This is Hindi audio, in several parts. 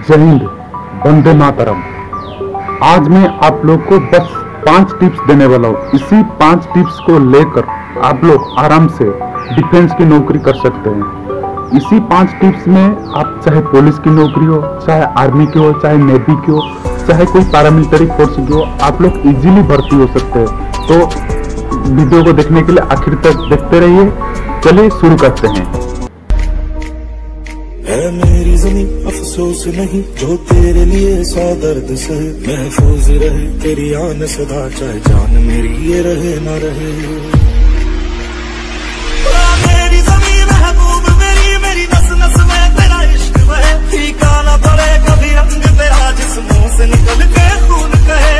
जय हिंद, वंदे मातरम। आज मैं आप लोग को बस 5 टिप्स देने वाला हूँ। इसी 5 टिप्स को लेकर आप लोग आराम से डिफेंस की नौकरी कर सकते हैं। इसी 5 टिप्स में आप चाहे पुलिस की नौकरी हो, चाहे आर्मी की हो, चाहे नेवी की हो, चाहे कोई पैरामिलिट्री फोर्स की हो, आप लोग इजीली भर्ती हो सकते हैं। तो वीडियो को देखने के लिए आखिर तक देखते रहिए। चलिए शुरू करते हैं। है मेरी ज़मीं अफसोस नहीं जो तेरे लिए सौ दर्द सहे, महफूज रहे तेरी आन सदा, चाहे जान मेरी ये रहे न रहे। मेरी ज़मीं महबूब मेरी नस नस में तेरा इश्क बहे, फीका न पड़े कभी रंग तेरा जिस्मों से निकल के खून कहे।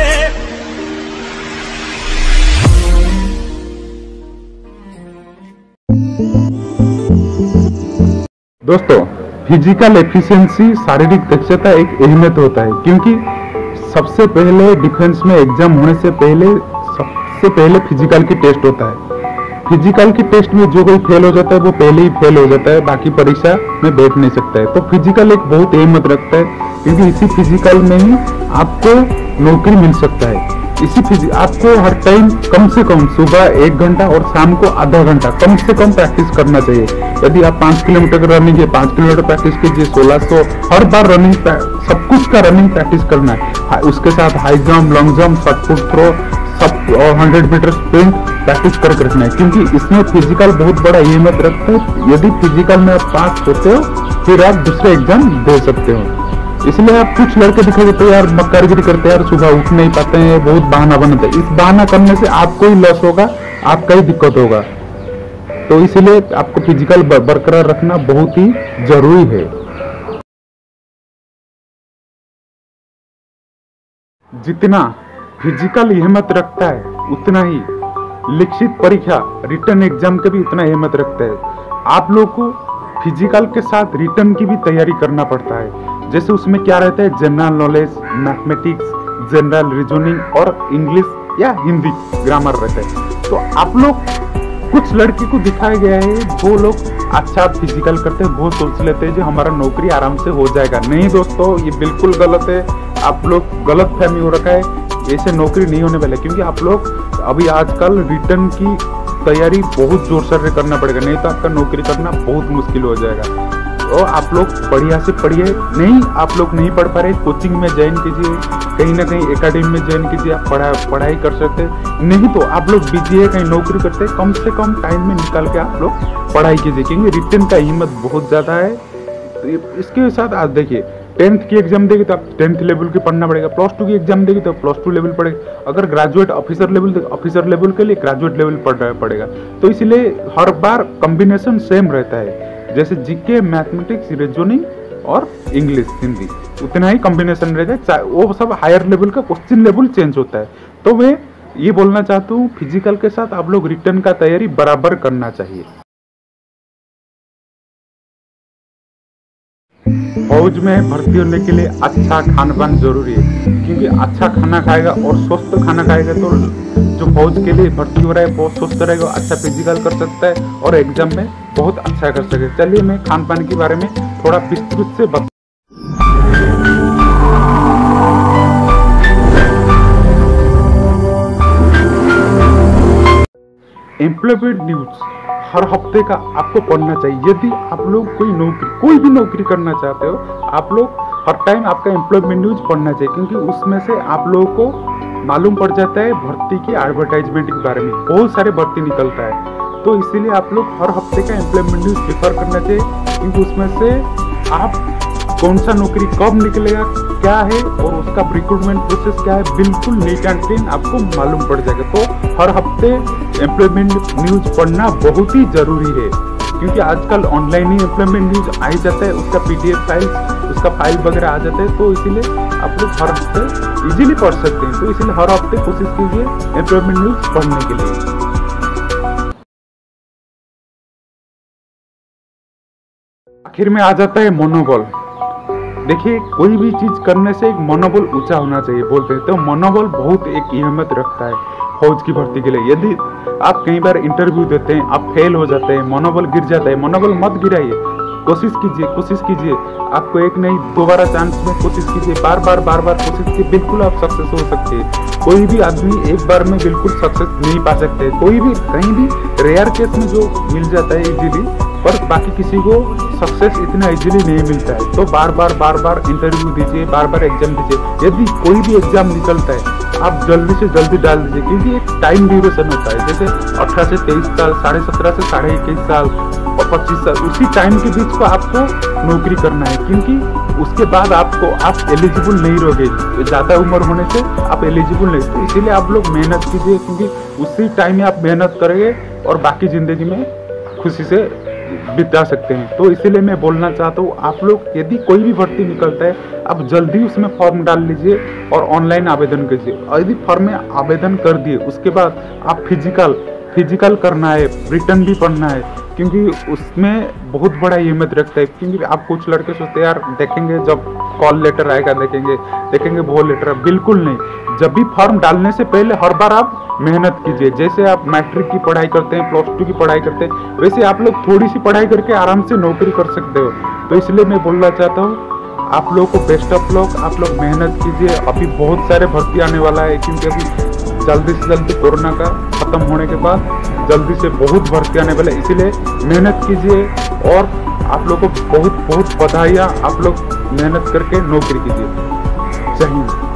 दोस्तों, फिजिकल एफिशिएंसी, शारीरिक दक्षता एक अहमियत होता है, क्योंकि सबसे पहले डिफेंस में एग्जाम होने से पहले सबसे पहले फिजिकल की टेस्ट होता है। फिजिकल की टेस्ट में जो कोई फेल हो जाता है वो पहले ही फेल हो जाता है, बाकी परीक्षा में बैठ नहीं सकता है। तो फिजिकल एक बहुत अहमियत रखता है, क्योंकि इसी फिजिकल में ही आपको नौकरी मिल सकता है। आपको हर टाइम कम से कम सुबह 1 घंटा और शाम को आधा घंटा कम से कम प्रैक्टिस करना चाहिए। यदि आप 5 किलोमीटर रनिंग है, 5 किलोमीटर प्रैक्टिस कीजिए, 1600 हर बार रनिंग, सब कुछ का रनिंग प्रैक्टिस करना है। उसके साथ high jump, long jump, shot put throw, सब और 100 मीटर स्प्रिंट प्रैक्टिस करके रखना है, क्योंकि इसमें फिजिकल बहुत बड़ा अहमियत रखता है। यदि फिजिकल में आप पास होते हो फिर आप दूसरे एग्जाम दे सकते हो। इसलिए आप कुछ लड़के दिखाई देते हैं यार, मक्कारगिरी करते हैं यार, सुबह उठ नहीं पाते हैं, बहुत बहाना बनाते हैं। इस बहाना करने से आपको ही लॉस होगा, आपका ही दिक्कत होगा। तो इसलिए आपको फिजिकल बरकरार रखना बहुत ही जरूरी है। जितना फिजिकल अहमियत रखता है उतना ही लिखित परीक्षा, रिटन एग्जाम का भी उतना अहमियत रखता है। आप लोग को फिजिकल के साथ रिटन की भी तैयारी करना पड़ता है। जैसे उसमें क्या रहता है, general knowledge, mathematics, general reasoning और इंग्लिश या हिंदी ग्रामर रहता है। तो आप लोग, कुछ लड़के को दिखाया गया है, वो लोग अच्छा फिजिकल करते हैं, वो सोच लेते हैं जो हमारा नौकरी आराम से हो जाएगा। नहीं दोस्तों, ये बिल्कुल गलत है। आप लोग गलत फहमी हो रखा है, ऐसे नौकरी नहीं होने वाला, क्योंकि आप लोग अभी आजकल रिटर्न की तैयारी बहुत जोर शोर से करना पड़ेगा, नहीं तो आपका नौकरी करना बहुत मुश्किल हो जाएगा। और आप लोग बढ़िया से पढ़िए। नहीं, आप लोग नहीं पढ़ पा रहे, कोचिंग में ज्वाइन कीजिए, कहीं ना कहीं एकेडमी में ज्वाइन कीजिए, आप पढ़ाई कर सकते हैं। नहीं तो आप लोग बिजी है, कहीं नौकरी करते हैं, कम से कम टाइम में निकाल के आप लोग पढ़ाई कीजिए, क्योंकि रिटर्न का हिम्मत बहुत ज़्यादा है। तो इसके साथ आज देखिए, 10th की एग्जाम देगी तो आप 10th लेवल की पढ़ना पड़ेगा, प्लस 2 की एग्जाम देगी तो प्लस 2 लेवल पड़ेगा, अगर ग्रेजुएट ऑफिसर लेवल तो ऑफिसर लेवल के लिए ग्रेजुएट लेवल पढ़ना पड़ेगा। तो इसलिए हर बार कॉम्बिनेशन सेम रहता है, जैसे जीके, मैथमेटिक्स, रीजनिंग और इंग्लिश, हिंदी, उतना ही कॉम्बिनेशन रहता है। वो सब हायर लेवल का क्वेश्चन लेवल चेंज होता है। तो मैं ये बोलना चाहता हूँ, फिजिकल के साथ आप लोग रिटर्न का तैयारी बराबर करना चाहिए। फौज में भर्ती होने के लिए अच्छा खान पान जरूरी है, क्योंकि अच्छा खाना खाएगा और स्वस्थ खाना खाएगा तो जो फौज के लिए भर्ती हो रहा है बहुत स्वस्थ रहेगा, अच्छा फिजिकल कर सकता है और एग्जाम में बहुत अच्छा कर सके। चलिए मैं खान पान के बारे में थोड़ा विस्तृत से बता। एम्प्लॉयमेंट न्यूज हर हफ्ते का आपको पढ़ना चाहिए। यदि आप लोग कोई भी नौकरी करना चाहते हो, आप लोग हर टाइम आपका एम्प्लॉयमेंट न्यूज पढ़ना चाहिए, क्योंकि उसमें से आप लोगों को मालूम पड़ जाता है भर्ती की एडवर्टाइजमेंट के बारे में, बहुत सारे भर्ती निकलता है। तो इसीलिए आप लोग हर हफ्ते का एम्प्लॉयमेंट न्यूज प्रेफर करना चाहिए, क्योंकि उसमें से आप कौन सा नौकरी कब निकलेगा, क्या है और उसका रिक्रूटमेंट प्रोसेस क्या है, बिल्कुल नीट एंड क्लीन आपको मालूम पड़ जाएगा। तो हर हफ्ते एम्प्लॉयमेंट न्यूज पढ़ना बहुत ही जरूरी है, क्योंकि आजकल ऑनलाइन ही एम्प्लॉयमेंट न्यूज आ ही जाता है, उसका PDF फाइल, उसका फाइल वगैरह आ जाता है। तो इसीलिए आप लोग हर हफ्ते इजीली पढ़ सकते हैं। तो इसलिए हर हफ्ते कोशिश कीजिए एम्प्लॉयमेंट न्यूज पढ़ने के लिए। आखिर में आ जाता है मनोबल। देखिए, कोई भी चीज करने से एक मनोबल ऊंचा होना चाहिए बोलते हैं, तो मनोबल बहुत एक अहमियत रखता है फौज की भर्ती के लिए। यदि आप कई बार इंटरव्यू देते हैं, आप फेल हो जाते हैं, मनोबल गिर जाता है, मनोबल मत गिराइए। कोशिश कीजिए। आपको एक नहीं दोबारा चांस में कोशिश कीजिए, बार बार कोशिश कीजिए, बिल्कुल आप सक्सेस हो सकते हैं। कोई भी आदमी एक बार में बिल्कुल सक्सेस नहीं पा सकते, कोई भी कहीं भी रेयर केस में जो मिल जाता है इजीली, पर बाकी किसी को सक्सेस इतना इजीली नहीं मिलता है। तो बार बार इंटरव्यू दीजिए, बार बार एग्जाम दीजिए। यदि कोई भी एग्जाम निकलता है आप जल्दी से जल्दी डाल दीजिए, क्योंकि एक टाइम ड्यूरेशन होता है। जैसे 18 से 23 साल, 17.5 से 21.5 साल और 25 साल, उसी टाइम के बीच को आपको नौकरी करना है, क्योंकि उसके बाद आप एलिजिबल नहीं रहोगे। ज़्यादा उम्र होने से आप एलिजिबल नहीं, तो इसीलिए आप लोग मेहनत कीजिए, क्योंकि उसी टाइम में आप मेहनत करेंगे और बाकी ज़िंदगी में खुशी से बिता सकते हैं। तो इसीलिए मैं बोलना चाहता हूँ, आप लोग यदि कोई भी भर्ती निकलता है आप जल्दी उसमें फॉर्म डाल लीजिए और ऑनलाइन आवेदन कीजिए। और यदि फॉर्म में आवेदन कर दिए उसके बाद आप फिजिकल करना है, रिटर्न भी पढ़ना है, क्योंकि उसमें बहुत बड़ा अहमियत रखता है। क्योंकि आप कुछ लड़के सोचते हैं यार देखेंगे जब कॉल लेटर आएगा देखेंगे वो लेटर, बिल्कुल नहीं। जब भी फॉर्म डालने से पहले हर बार आप मेहनत कीजिए। जैसे आप मैट्रिक की पढ़ाई करते हैं, +2 की पढ़ाई करते हैं, वैसे आप लोग थोड़ी सी पढ़ाई करके आराम से नौकरी कर सकते हो। तो इसलिए मैं बोलना चाहता हूँ आप लोगों को बेस्ट ऑफ लक, आप लोग मेहनत कीजिए। अभी बहुत सारे भर्ती आने वाला है, क्योंकि अभी जल्दी से जल्दी कोरोना का खत्म होने के बाद जल्दी से बहुत भर्ती आने वाला है। इसीलिए मेहनत कीजिए और आप लोगों को बहुत बधाइयाँ। आप लोग मेहनत करके नौकरी कीजिए। जय हिंद।